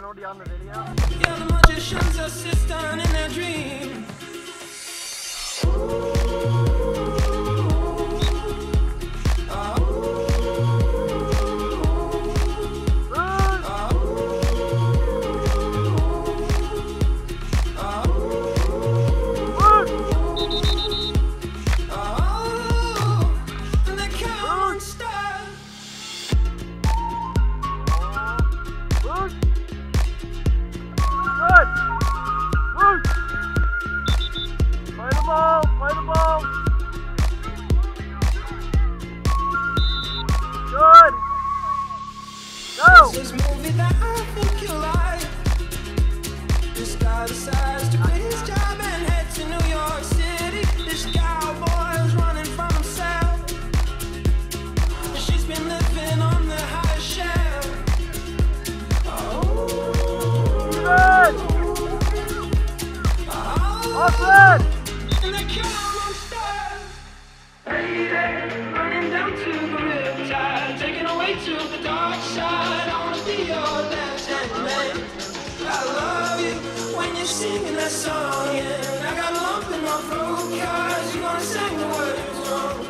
already on the video? Yeah, the magician's assistant in their dream. This movie that I think you like. This guy decides to quit his job and head to New York City. This cowboy's running from himself. She's been living on the highest shelf. Awesome! And they kill our monsters. Lady, running down to the riptide, taken away to the dark side. I love you when you're singing that song, and I got a lump in my throat 'cause you gonna sing the words wrong.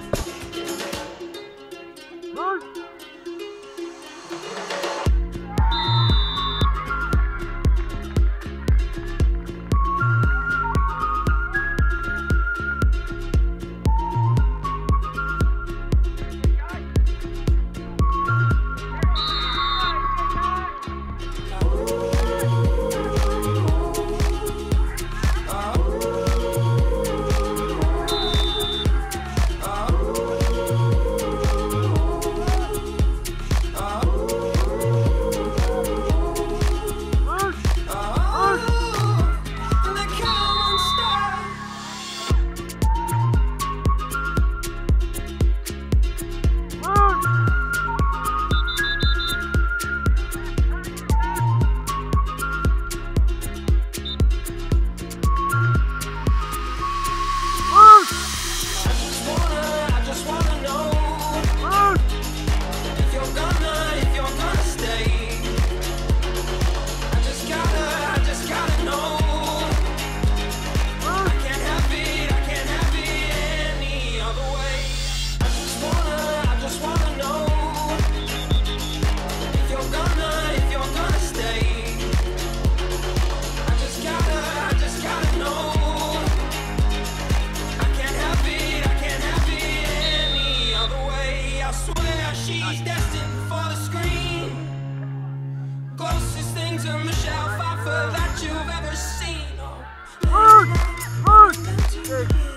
She's destined for the screen. Closest thing to Michelle Pfeiffer that you've ever seen. Oh.